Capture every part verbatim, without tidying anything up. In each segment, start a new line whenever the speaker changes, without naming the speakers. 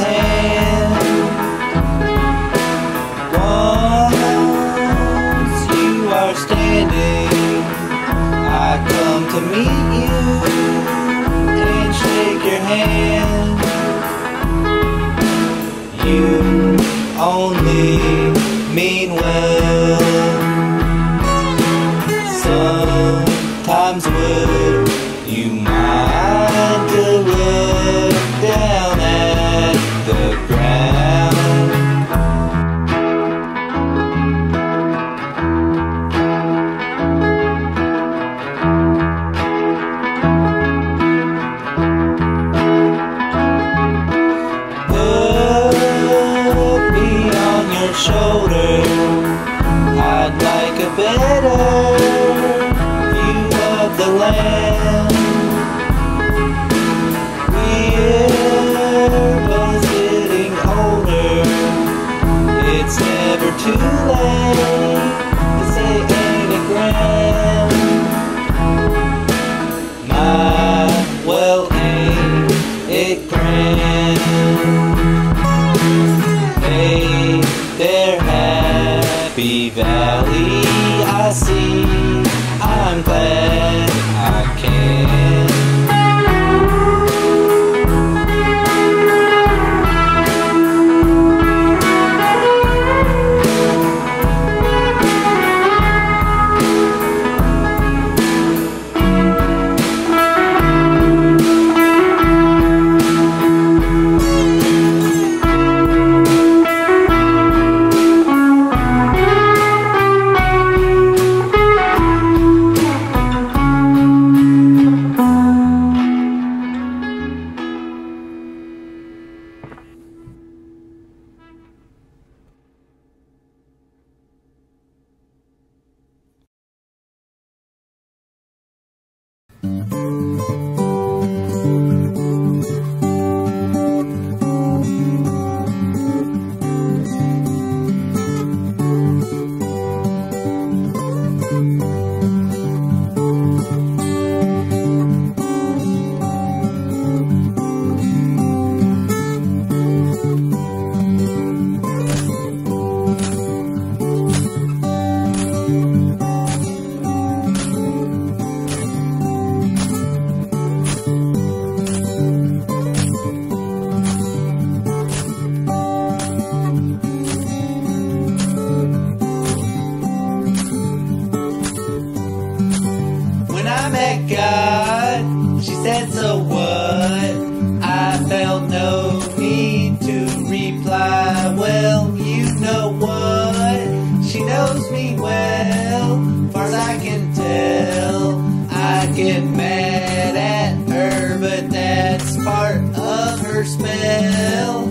hand. Once you are standing, I come to meet you and shake your hand. You only mean well. Sometimes would you mind to look down at the ground? Put me on your shoulder, I'd like a better view of the land. We're both getting older, it's never too late to say ain't it grand. My, well, ain't it grand. Hey there, Happy Valley, I see, I'm glad I can. God, she said, so what? I felt no need to reply. Well, you know what? She knows me well, far as I can tell. I get mad at her, but that's part of her smell.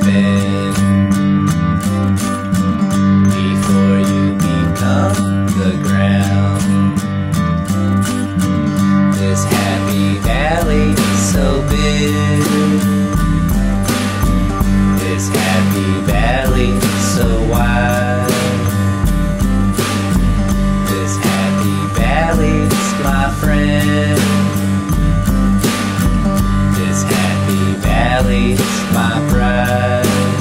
spin before you become the ground. This happy valley is so big. This happy valley is so wide. This happy valley is my friend. This happy valley is my bride.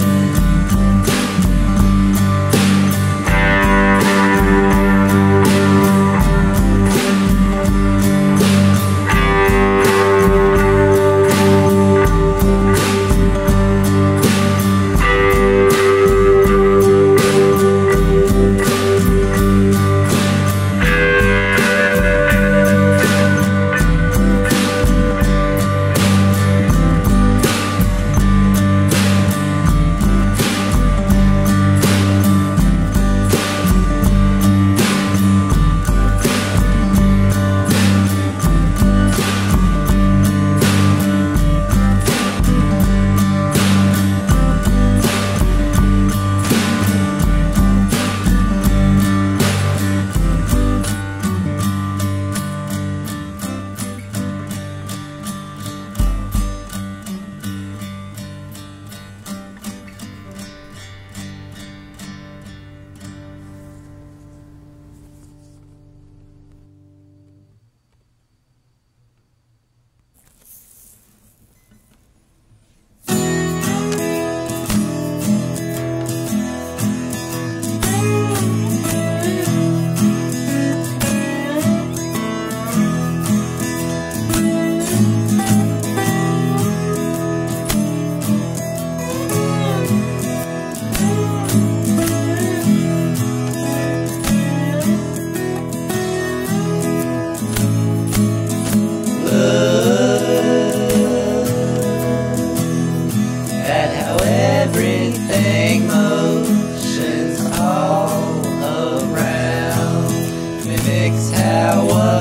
Everything motions all around, mimics how a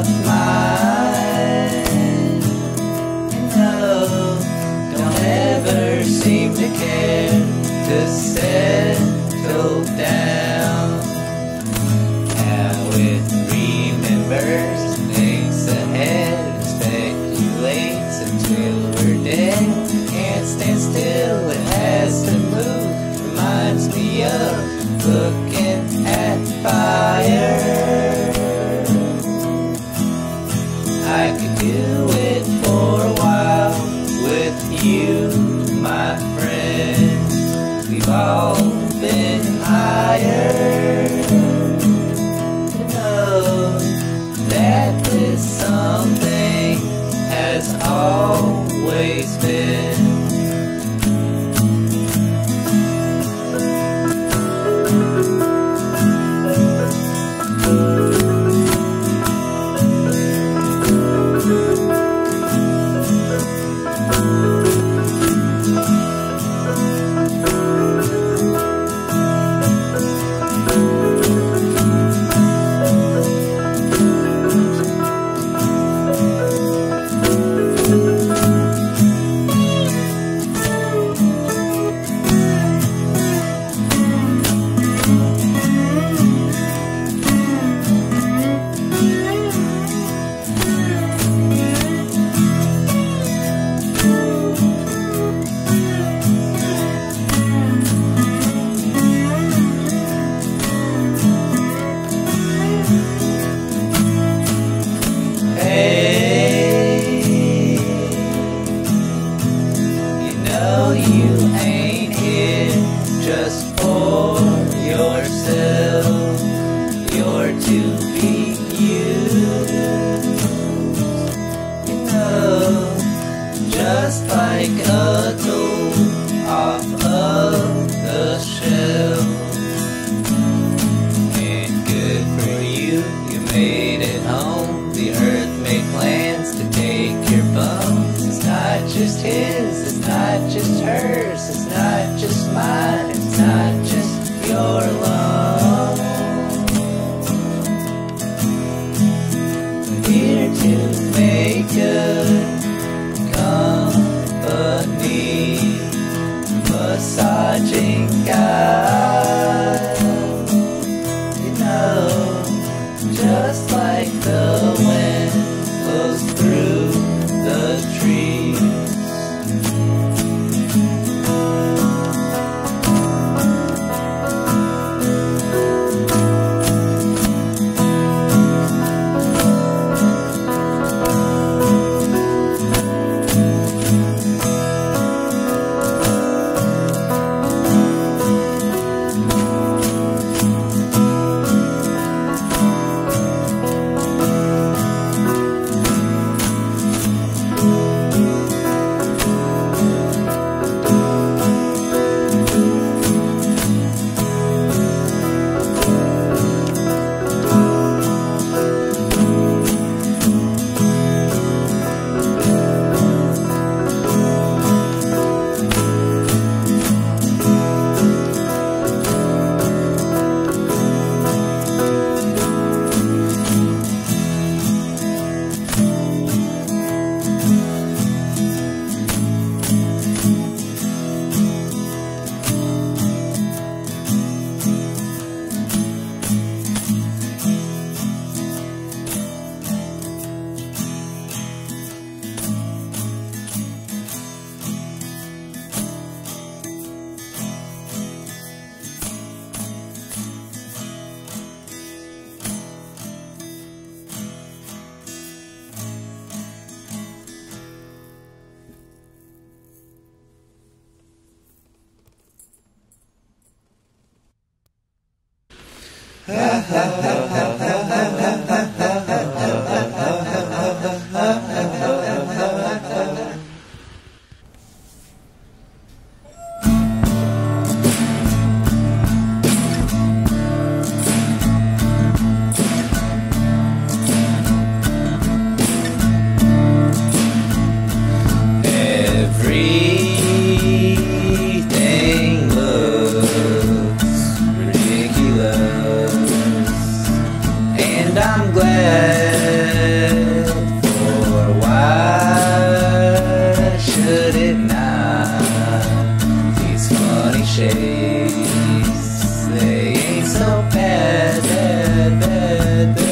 mind. No, don't ever seem to care to settle down. How it remembers, thinks ahead, and speculates until we're dead. Can't stand still, it has to move. Reminds me of looking at fire. I could do it for a while with you, my friend. We've all been higher to know that this something has always been. You ain't here just for yourself. You're to be used, you know, just like a tool off of the shelf. And good for you, you made it home. The earth made plans to take your bones. It's not just his, it's not just hers, it's not just mine, it's not just your alone. We're here to make good company, massage Everything looks ridiculous, and I'm glad, for why should it not? These funny shades, they ain't so bad, bad, bad, bad.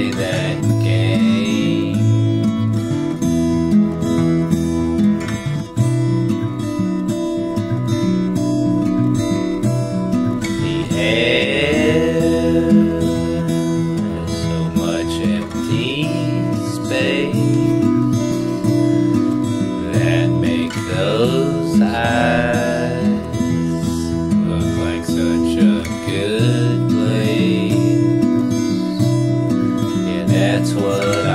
play that game. The air has so much empty space that make those eyes look like such a good place. Yeah, that's what